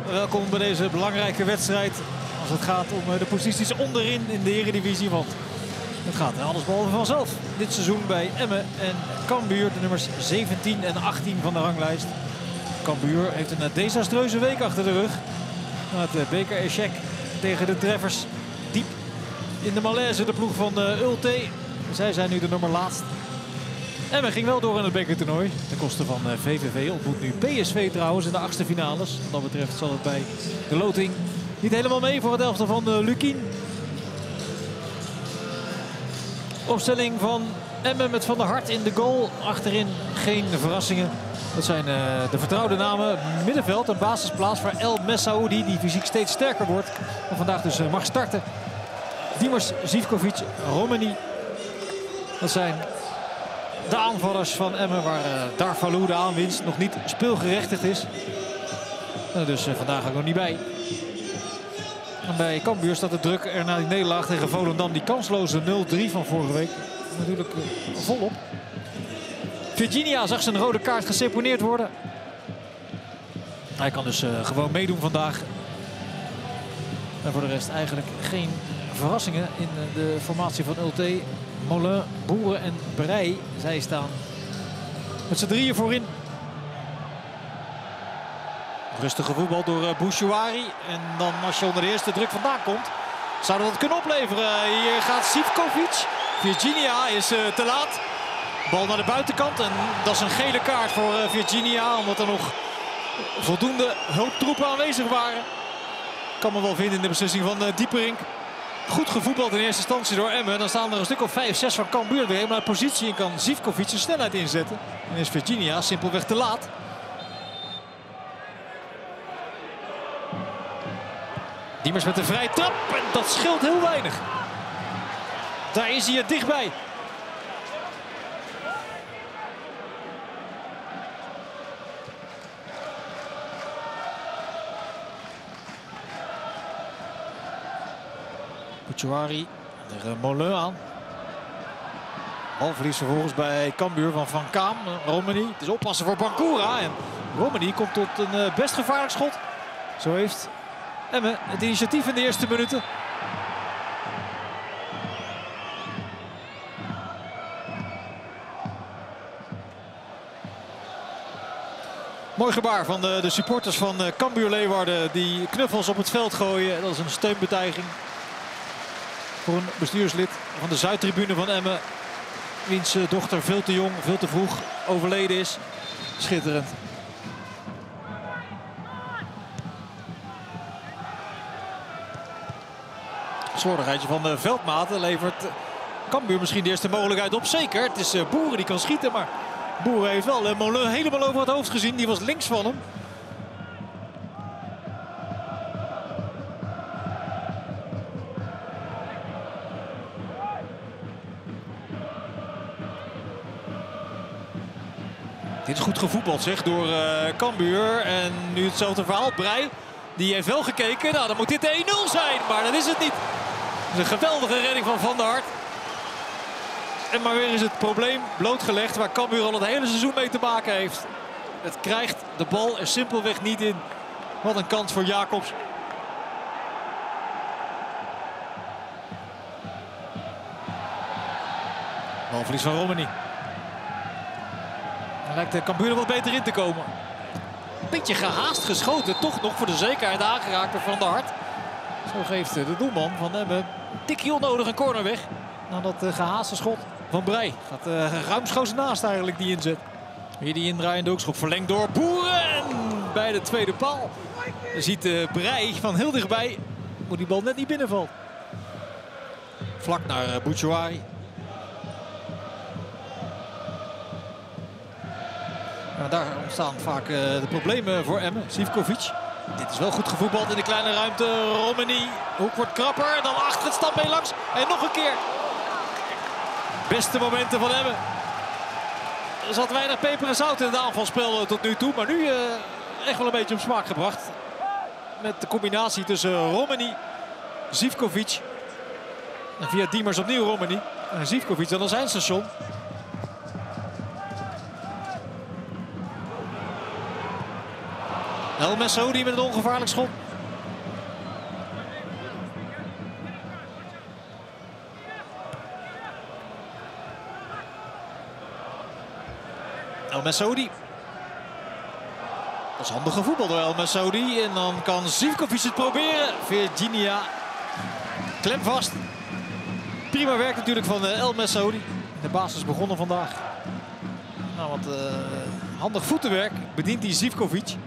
welkom bij deze belangrijke wedstrijd. Als het gaat om de posities onderin in de Eredivisie. Want het gaat allesbehalve vanzelf dit seizoen bij Emmen en Cambuur. De nummers 17 en 18 van de ranglijst. Cambuur heeft een desastreuze week achter de rug. Het beker-échec tegen de Treffers. Diep in de malaise, de ploeg van Ulte. Zij zijn nu de nummer laatst. Emmen ging wel door in het bekertoernooi. Ten koste van VVV. Ontmoet nu PSV trouwens in de achtste finales. Wat dat betreft zal het bij de loting niet helemaal mee voor het elftal van Lukien. Opstelling van Emmen met Van der Hart in de goal. Achterin geen verrassingen. Dat zijn de vertrouwde namen. Middenveld, een basisplaats voor El Messaoudi, die fysiek steeds sterker wordt. En vandaag dus mag starten. Diemers, Zivkovic, Romani. Dat zijn de aanvallers van Emmen, waar Darvalu, de aanwinst, nog niet speelgerechtigd is. En er dus vandaag ook nog niet bij. En bij Cambuur staat de druk er na die nederlaag tegen Volendam, die kansloze 0-3 van vorige week, natuurlijk volop. Virginia zag zijn rode kaart geseponeerd worden. Hij kan dus gewoon meedoen vandaag. En voor de rest eigenlijk geen verrassingen in de formatie van Ulte. Molen, Boeren en Brey. Zij staan met z'n drieën voorin. Rustige voetbal door Bouchouari. En dan als je onder de eerste druk vandaan komt, zou dat kunnen opleveren. Hier gaat Zivkovic. Virginia is te laat. Bal naar de buitenkant. En dat is een gele kaart voor Virginia. Omdat er nog voldoende hulptroepen aanwezig waren. Kan me wel vinden in de beslissing van Dieperink. Goed gevoetbald in eerste instantie door Emmen. Dan staan er een stuk of 5, 6 van Cambuur weer helemaal uit positie. En kan Zivkovic zijn snelheid inzetten. En is Virginia simpelweg te laat. Diemers met een vrije trap. En dat scheelt heel weinig. Daar is hij er dichtbij. Bouchouari tegen Molen aan. Balverlies vervolgens bij Cambuur van Kaam. Romani. Het is oppassen voor Bankura. En Romani komt tot een best gevaarlijk schot. Zo heeft Emmen het initiatief in de eerste minuten. Mooi gebaar van de supporters van Cambuur Leeuwarden. Die knuffels op het veld gooien. Dat is een steunbetuiging voor een bestuurslid van de Zuidtribune van Emmen. Wiens dochter veel te jong, veel te vroeg overleden is. Schitterend. Slordigheidje van de Veldmaten levert Cambuur misschien de eerste mogelijkheid op. Zeker, het is Boeren die kan schieten, maar Boeren heeft wel Molen helemaal over het hoofd gezien. Die was links van hem. Dit is goed gevoetbald zeg door Cambuur. En nu hetzelfde verhaal. Brey, die heeft wel gekeken. Nou, dan moet dit 1-0 zijn. Maar dat is het niet. Het is een geweldige redding van Van der Hart. En maar weer is het probleem blootgelegd waar Cambuur al het hele seizoen mee te maken heeft. Het krijgt de bal er simpelweg niet in. Wat een kans voor Jacobs. Balverlies van Romani. Dan lijkt de Cambuur er wat beter in te komen. Beetje gehaast geschoten. Toch nog voor de zekerheid aangeraakt door Van der Hart. Zo geeft de doelman van Emmen een tikje onnodig een corner weg. Na dat gehaaste schot van Brey. Gaat ruimschoots naast eigenlijk die inzet. Hier die indraaiende hoekschop verlengd door Boeren. En bij de tweede paal ziet Brey van heel dichtbij. Moet die bal net niet binnenvallen. Vlak naar Bouchouari. Nou, daar ontstaan vaak de problemen voor Emmen. Zivkovic. Dit is wel goed gevoetbald in de kleine ruimte. Romani. Hoek wordt krapper. En dan achter het standbeen langs. En nog een keer. Beste momenten van Emmen. Er zat weinig peper en zout in het aanvalspel tot nu toe. Maar nu echt wel een beetje op smaak gebracht. Met de combinatie tussen Romani, Zivkovic. En via Diemers opnieuw Romani. En Zivkovic dan als eindstation. El Messaoudi met een ongevaarlijk schot. El Messaoudi. Dat is handige voetbal door El Messaoudi. En dan kan Živković het proberen. Virginia klem vast. Prima werk natuurlijk van El Messaoudi. De basis begonnen vandaag. Nou, wat handig voetenwerk bedient die Živković.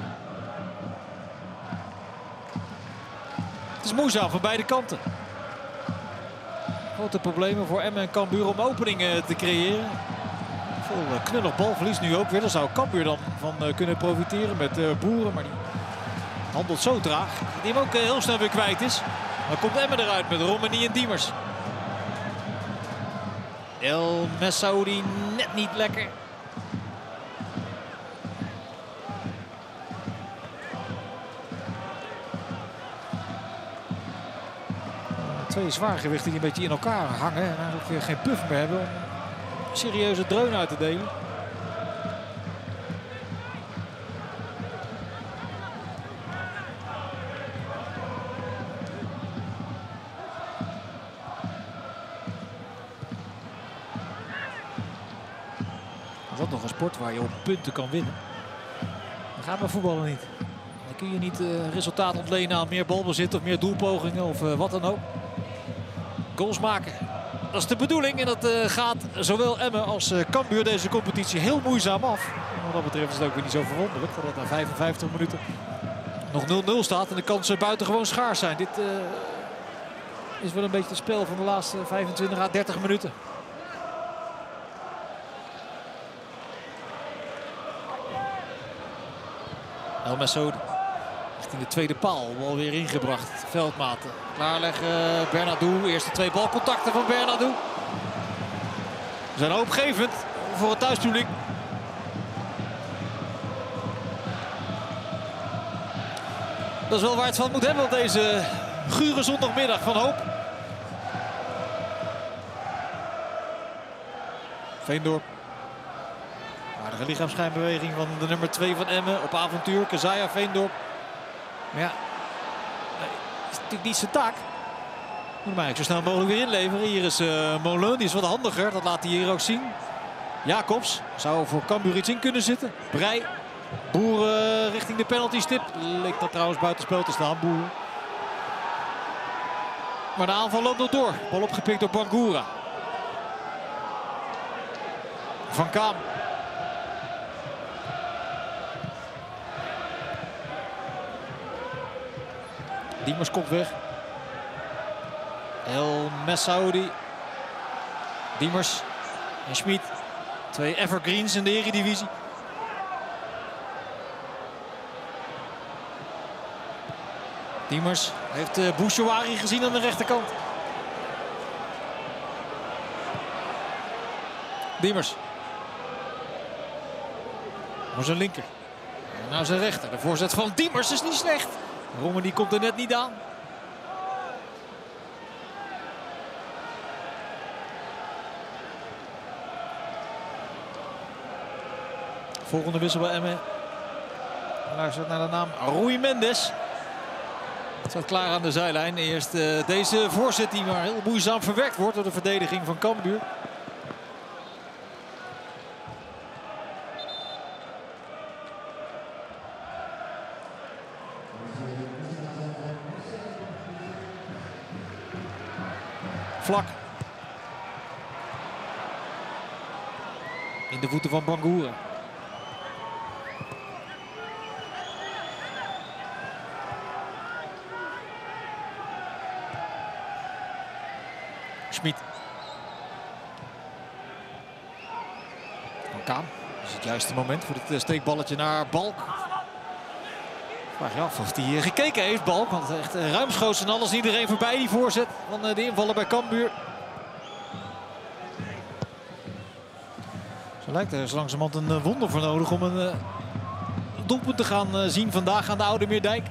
Het is moeizaam van beide kanten. Grote problemen voor Emmen en Cambuur om openingen te creëren. Veel knullig balverlies nu ook weer. Daar zou Cambuur dan van kunnen profiteren met Boeren. Maar die handelt zo traag. Die hem ook heel snel weer kwijt is. Dan komt Emmen eruit met Romani en Diemers. El Messaoudi net niet lekker. Twee zwaargewichten die een beetje in elkaar hangen. En eigenlijk weer geen puff meer hebben om een serieuze dreun uit te delen. Is dat nog een sport waar je op punten kan winnen? Dat gaat bij voetballen niet. Dan kun je niet resultaat ontlenen aan meer balbezit of meer doelpogingen of wat dan ook. Goals maken. Dat is de bedoeling en dat gaat zowel Emmen als Cambuur deze competitie heel moeizaam af. Wat dat betreft is het ook weer niet zo verwonderlijk dat het na 55 minuten nog 0-0 staat en de kansen buitengewoon schaars zijn. Dit is wel een beetje het spel van de laatste 25 à 30 minuten. El Messaoudi richting de tweede paal. Bal weer ingebracht. Veldmaat. Klaarleggen. Bernardo. Eerste twee balcontacten van Bernardo. We zijn hoopgevend voor het thuispubliek. Dat is wel waar het van moet hebben op deze gure zondagmiddag van hoop. Veendorp. Aardige lichaamsschijnbeweging van de nummer 2 van Emmen op avontuur. Kezia Veendorp. Maar ja, dat is natuurlijk niet zijn taak. Moet hem eigenlijk zo snel mogelijk weer inleveren. Hier is Molen, die is wat handiger. Dat laat hij hier ook zien. Jacobs zou voor Cambuur iets in kunnen zitten. Breij. Boeren richting de penaltystip. Leek dat trouwens buitenspel te staan, Boeren. Maar de aanval loopt nog door. Bal opgepikt door Bangura. Van Kaam. Diemers komt weg. El Messaoudi. Diemers en Schmid. Twee evergreens in de Eredivisie. Diemers heeft Bouchouari gezien aan de rechterkant. Diemers. Voor zijn linker. En nou zijn rechter. De voorzet van Diemers is niet slecht. Romani komt er net niet aan. Volgende wissel bij Emmen. Luistert naar de naam Rui Mendes. Het staat klaar aan de zijlijn. Eerst deze voorzet die maar heel moeizaam verwerkt wordt door de verdediging van Cambuur. Vlak. In de voeten van Bangura. Schmid. Van Kaam. Dat is het juiste moment voor het steekballetje naar Balk. Vraag je af of hij gekeken heeft, Balk. Want echt ruimschoots en alles, iedereen voorbij die voorzet van de invallen bij Cambuur. Zo lijkt er zo langzamerhand een wonder voor nodig om een doelpunt te gaan zien vandaag aan de Oude Meerdijk.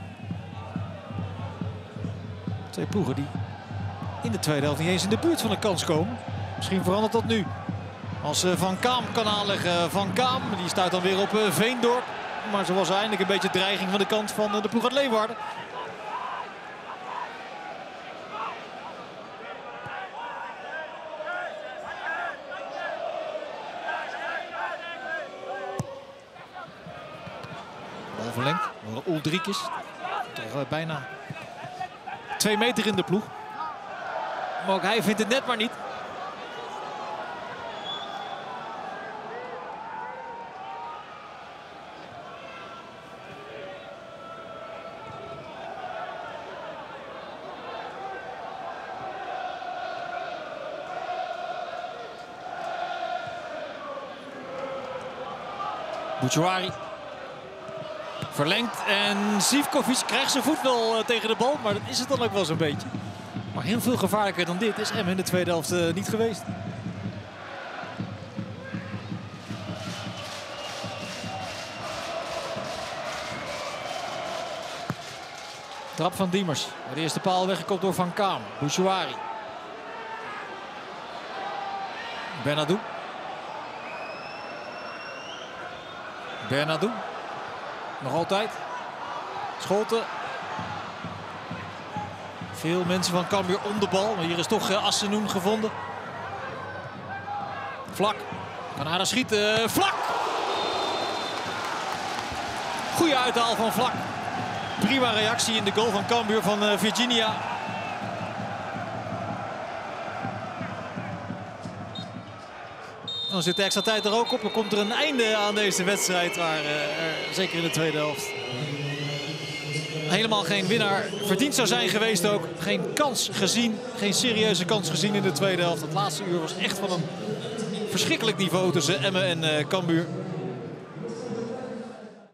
Twee ploegen die in de tweede helft niet eens in de buurt van een kans komen. Misschien verandert dat nu. Als Van Kaam kan aanleggen. Van Kaam, die stuit dan weer op Veendorp. Maar zo was eindelijk een beetje dreiging van de kant van de ploeg uit Leeuwarden. Bal verlengd door Uldrikis. Toch bijna 2 meter in de ploeg. Maar ook hij vindt het net maar niet. Bouchouari. Verlengd en Zivkovic krijgt zijn voet wel tegen de bal. Maar dat is het dan ook wel zo'n beetje. Maar heel veel gevaarlijker dan dit is Emmen in de tweede helft niet geweest. Trap van Diemers. De eerste paal weggekopt door Van Kaam. Bouchouari. Bernadou. Bernadou. Nog altijd. Scholten. Veel mensen van Cambuur om de bal. Maar hier is toch Assenoen gevonden. Vlak. Van Aarde schieten. Vlak. Goeie uithaal van Vlak. Prima reactie in de goal van Cambuur van Virginia. Dan zit de extra tijd er ook op. Dan komt er een einde aan deze wedstrijd. Waar zeker in de tweede helft helemaal geen winnaar verdiend zou zijn geweest ook. Geen kans gezien. Geen serieuze kans gezien in de tweede helft. Het laatste uur was echt van een verschrikkelijk niveau tussen Emmen en Cambuur.